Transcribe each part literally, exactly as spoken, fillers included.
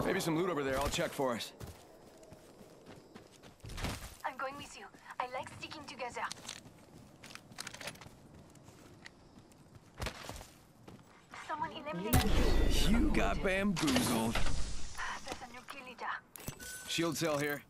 Maybe some loot over there. I'll check for us. I'm going with you. I like sticking together. Someone eliminated. You got bamboozled. There's a new kill leader. Shield cell here.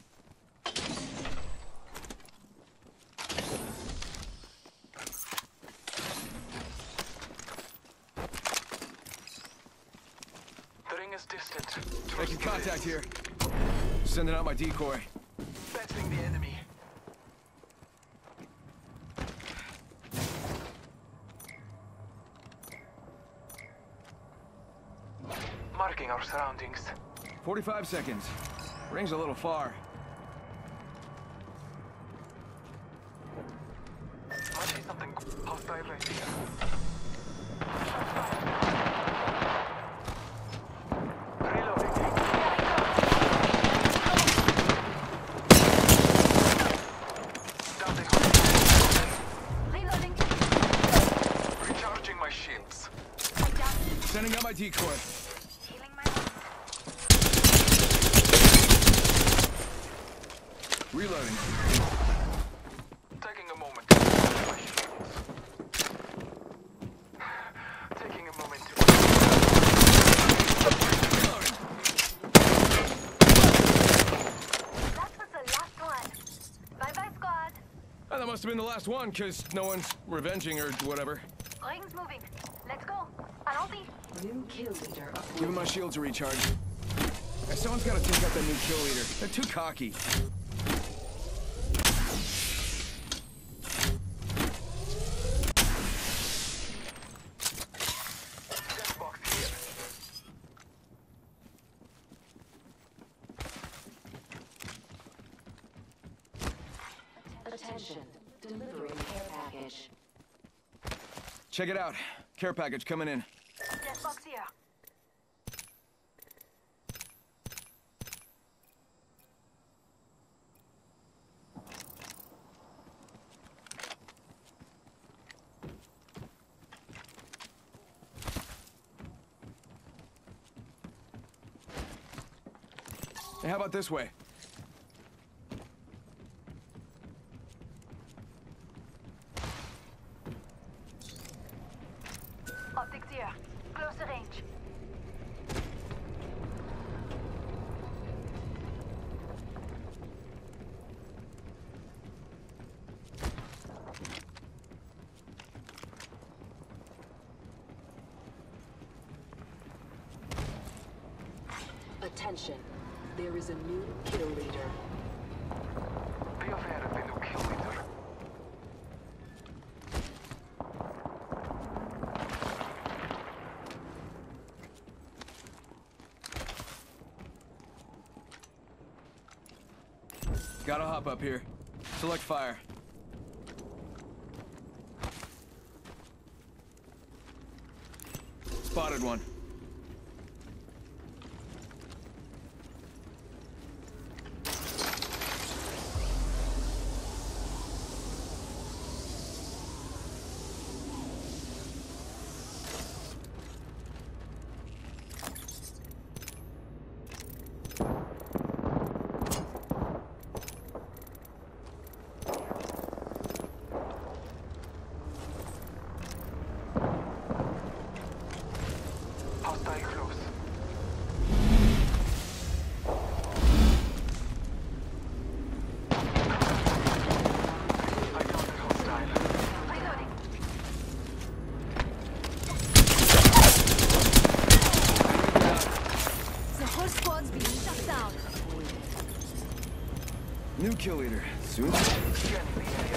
The ring is distant. Making contact here. Sending out my decoy. Battling the enemy. Marking our surroundings. forty-five seconds. Ring's a little far. Might see something hostile right here. Reloading. Doubling. Reloading. Recharging my shields. I down. Sending out my decoy. Healing my. Reloading. Taking a moment to recharge my shields. Taking a moment to Reloading. That was the last one. Bye bye, squad. Oh, that must have been the last one, because no one's revenging or whatever. Ring's moving. Let's go. Allons-y. New kill leader uploaded. Give him my shields a recharge. Hey, someone's got to take out that new kill leader. They're too cocky. death box here. Attention. Delivering care package. Check it out. Care package coming in. Death box here. Hey, how about this way? Optics here. Closer range. Attention. There is a new kill leader. Be aware of the new kill leader. Gotta hop up here. Select fire. Spotted one. Hostile close. I found a hostile. Reloading. The whole squad's being shut down. New kill leader. Soon. Scanning the area.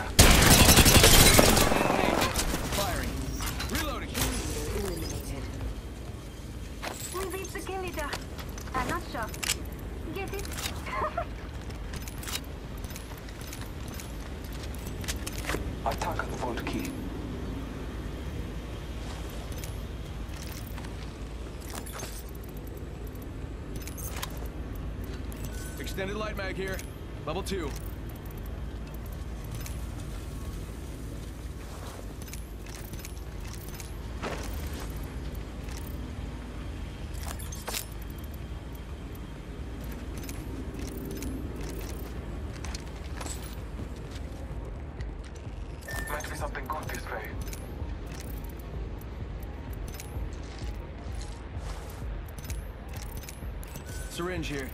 Firing. Reloading. Eliminated. We beat the kill leader. I'm not sure. Get it? Attack the vault key. Extended light mag here. Level two. Syringe here.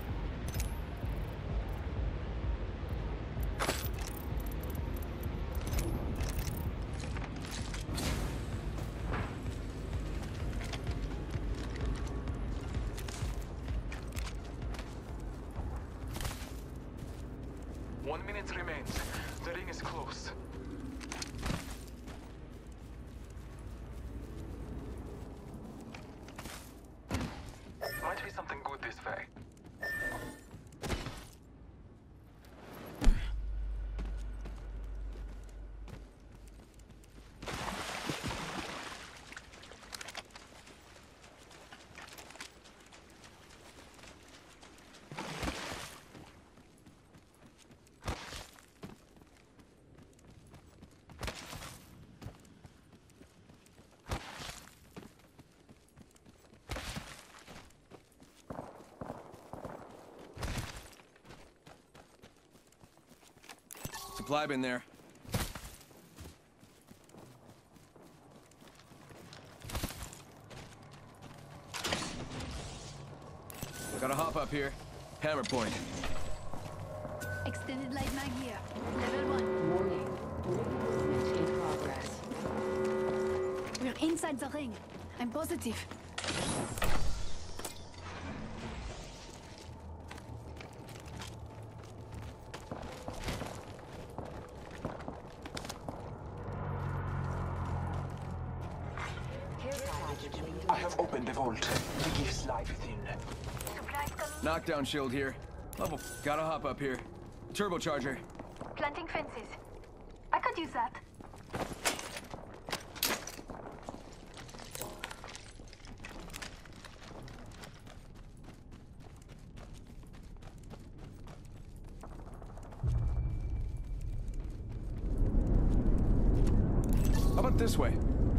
One minute remains. The ring is close. Might be something good this way. Supply bin there. Gotta hop up here. Hammer point. Extended light mag here. Level one. Warning. Ring movement in progress. We're inside the ring. I'm positive. Care package being I have opened the vault. The gifts lie within. Supplies coming. Knockdown shield here. Level. Gotta hop up here. Turbocharger. Planting fences. I could use that. How about this way?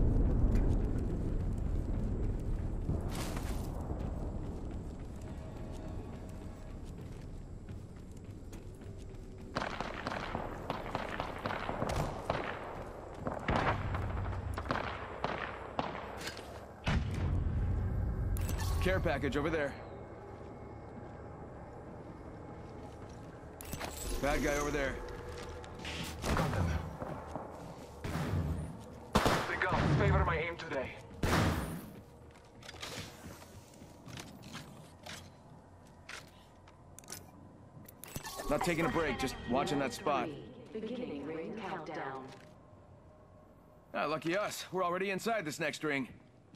Care package over there. Bad guy over there. Got them. The guns favor my aim today. Not taking a break, just watching that spot. three. Beginning ring countdown. Ah, lucky us. We're already inside this next ring.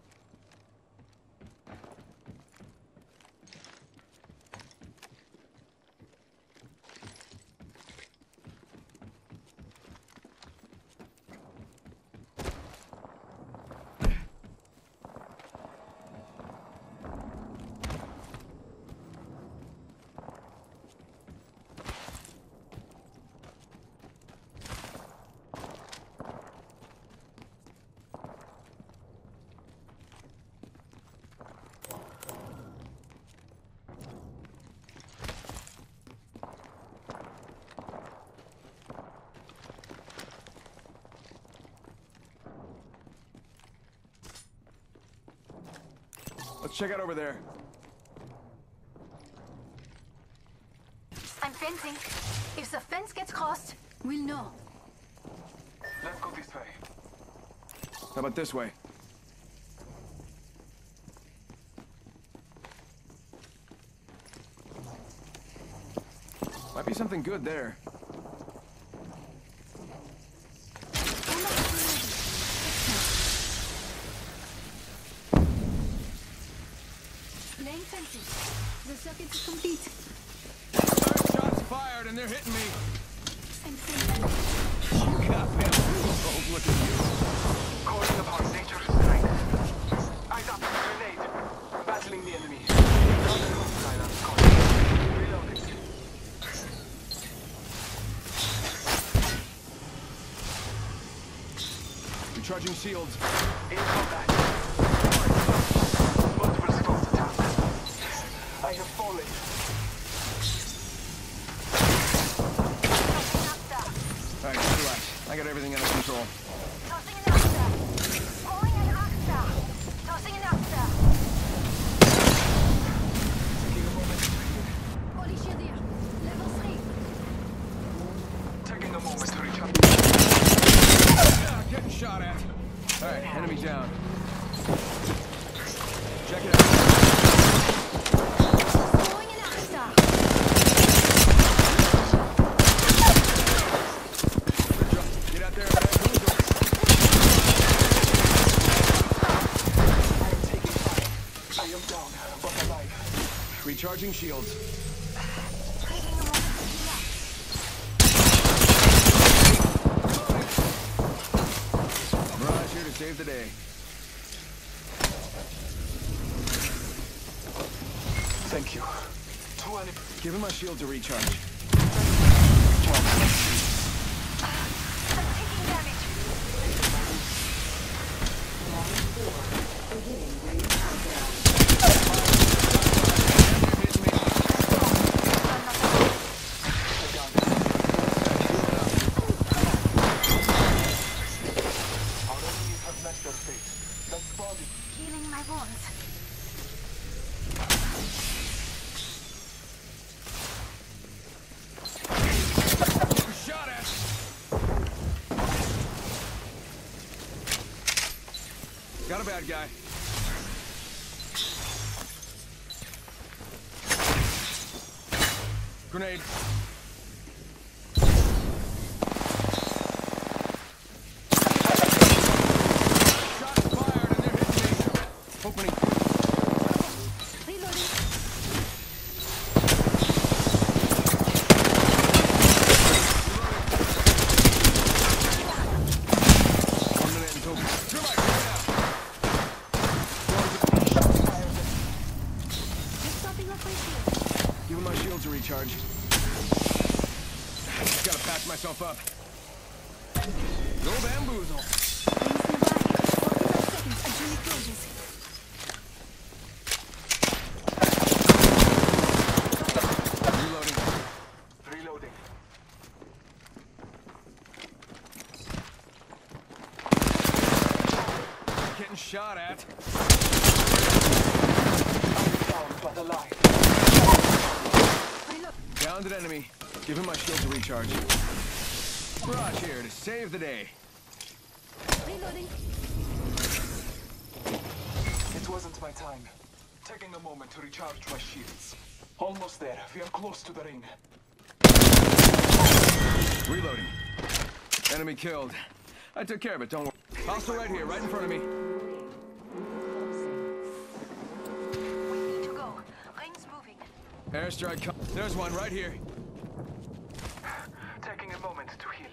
Let's check out over there. I'm fencing. If the fence gets crossed, we'll know. Let's go this way. How about this way? Might be something good there. Laying fences. The circuit is complete. Third shots fired and they're hitting me. I'm fencing. You got me. Oh, look at you. Calling upon nature's strength. Eyes up, grenade. Battling the enemy. Down the coastline on Scotland. Reloading. Recharging shields. In combat. Multiple squads attack. I have fallen. All right, relax. I got everything under control. Tossing an Asta. Throwing an Asta. Tossing an Asta. Taking a moment to am down, but alive. Recharging shields. Taking a moment to heal up. Mirage here to save the day. Thank you. Two enemy. Giving my shield to recharge. I'm taking damage. Beginning ring countdown. Our enemies have met their fate. Let's body. Healing my wounds. Shot at! Got a bad guy. Grenade. Shots fired and they're hitting me. Opening. Reloading. One minute until. Thermite, get out. Just topping up my shield. Giving my shield to recharge. Just gotta patch myself up. Go bamboozle. Rings nearby. forty-five seconds until it closes. Reloading. Reloading. Getting shot at. Down, but alive. Reload. Downed an enemy. Giving my shield to recharge. Mirage here to save the day. Reloading. It wasn't my time. Taking a moment to recharge my shields. Almost there. We are close to the ring. Reloading. Enemy killed. I took care of it, don't worry. Hostile right here, right in front of me. We need to go. Ring's moving. Airstrike. co- There's one right here. Taking a moment to heal.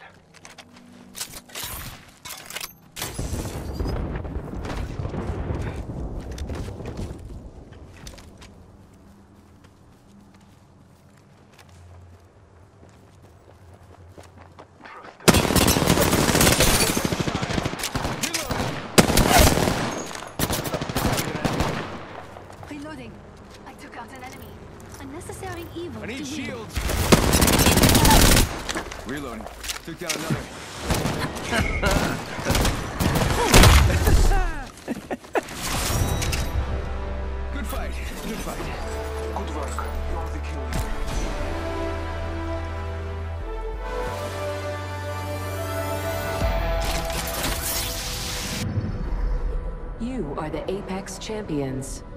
Reloading. I took out an enemy. Unnecessary evil. I need to heal. shields. Reloading. Took down another. Good fight. Good fight. Good work. You are the killer. You are the Apex Champions.